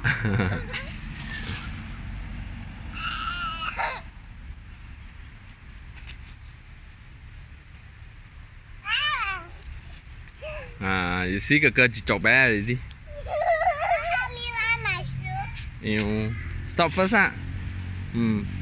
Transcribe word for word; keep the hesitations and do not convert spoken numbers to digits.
À, you see cái cơ chỉ chọc bé này đi. You stop first ạ. Ừ.